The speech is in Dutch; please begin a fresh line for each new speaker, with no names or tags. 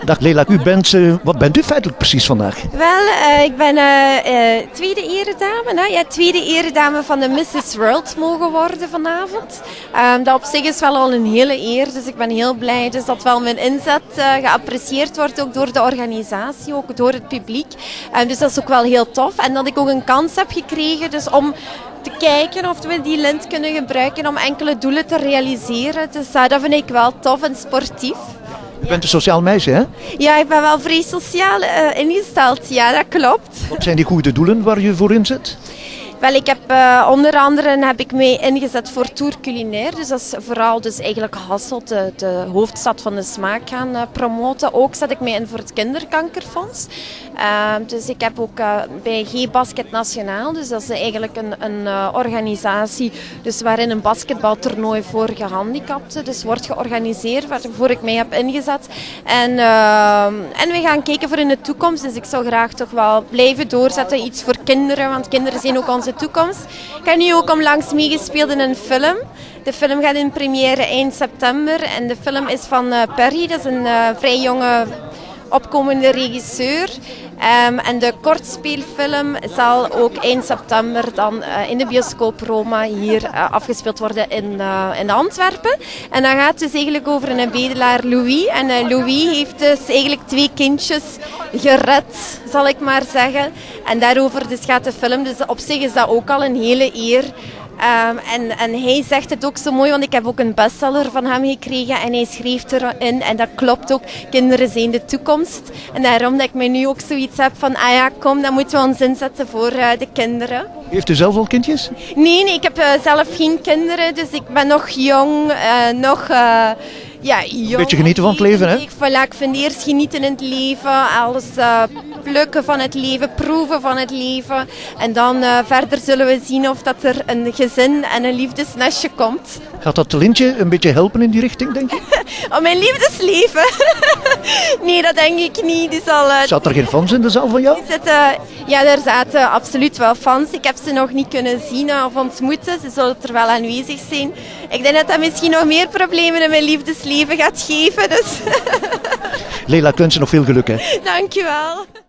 Dag Leila, wat bent u feitelijk precies vandaag?
Wel, ik ben tweede eredame. Ja, tweede eredame van de Mrs. World mogen worden vanavond. Dat op zich is wel al een hele eer, dus ik ben heel blij dus dat wel mijn inzet geapprecieerd wordt, ook door de organisatie, ook door het publiek. Dus dat is ook wel heel tof. En dat ik ook een kans heb gekregen dus om te kijken of we die lint kunnen gebruiken om enkele doelen te realiseren. Dus dat vind ik wel tof en sportief.
U bent een sociaal meisje, hè?
Ja, ik ben wel vrij sociaal ingesteld. Ja, dat klopt.
Wat zijn die goede doelen waar je voor inzet?
Wel, ik heb onder andere heb ik mij ingezet voor Tour Culinaire. Dus dat is vooral dus eigenlijk Hasselt, de hoofdstad van de smaak, gaan promoten. Ook zet ik mij in voor het kinderkankerfonds. Dus ik heb ook bij G-Basket Nationaal, dus dat is eigenlijk een organisatie dus waarin een basketbaltoernooi voor gehandicapten dus wordt georganiseerd, waarvoor ik mij heb ingezet. En we gaan kijken voor in de toekomst. Dus ik zou graag toch wel blijven doorzetten, iets voor kinderen, want kinderen zijn ook onze toekomst. Ik heb nu ook onlangs meegespeeld in een film. De film gaat in première eind september en de film is van Perry, dat is een vrij jonge opkomende regisseur. En de kortspeelfilm zal ook eind september dan in de bioscoop Roma hier afgespeeld worden in Antwerpen. En dan gaat het dus eigenlijk over een bedelaar Louis. En Louis heeft dus eigenlijk 2 kindjes gered, zal ik maar zeggen. En daarover dus gaat de film. Dus op zich is dat ook al een hele eer. En hij zegt het ook zo mooi, want ik heb ook een bestseller van hem gekregen en hij schreef erin, en dat klopt ook, kinderen zijn de toekomst. En daarom dat ik mij nu ook zoiets heb van, ah ja, kom, dan moeten we ons inzetten voor de kinderen.
Heeft u zelf al kindjes?
Nee, ik heb zelf geen kinderen, dus ik ben nog jong, ja, jong.
Een beetje genieten van het leven, hè?
Ik vind eerst genieten in het leven, alles plukken van het leven, proeven van het leven. En dan verder zullen we zien of dat er een gezin en een liefdesnestje komt.
Gaat dat lintje een beetje helpen in die richting, denk je?
Oh, mijn liefdesleven? Nee, dat denk ik niet.
Zat er geen fans in de zaal van jou?
Ja, er zaten absoluut wel fans. Ik heb ze nog niet kunnen zien of ontmoeten. Ze zullen er wel aanwezig zijn. Ik denk dat dat misschien nog meer problemen in mijn liefdesleven gaat geven. Dus.
Leila, ik wens je nog veel geluk, hè?
Dankjewel.